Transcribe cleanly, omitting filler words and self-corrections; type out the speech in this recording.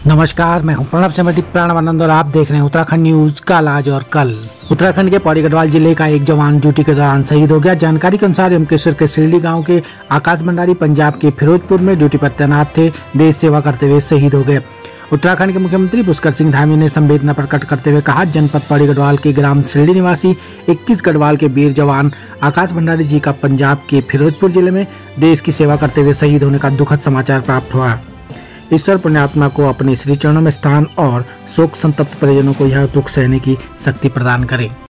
नमस्कार, मैं हूं प्रणव सेमटी प्राणवानंद और आप देख रहे हैं उत्तराखंड न्यूज कल आज और कल। उत्तराखंड के पौड़ी गढ़वाल जिले का एक जवान ड्यूटी के दौरान शहीद हो गया। जानकारी के अनुसार यमकेश्वर के सिरली गांव के आकाश भंडारी पंजाब के फिरोजपुर में ड्यूटी पर तैनात थे। देश सेवा करते हुए शहीद हो गए। उत्तराखंड के मुख्यमंत्री पुष्कर सिंह धामी ने संवेदना प्रकट करते हुए कहा, जनपद पौड़ी गढ़वाल के ग्राम सिरली निवासी 21 गढ़वाल के वीर जवान आकाश भंडारी जी का पंजाब के फिरोजपुर जिले में देश की सेवा करते हुए शहीद होने का दुखद समाचार प्राप्त हुआ। ईश्वर पुण्यात्मा को अपने श्री चरणों में स्थान और शोक संतप्त परिजनों को यह दुख सहने की शक्ति प्रदान करे।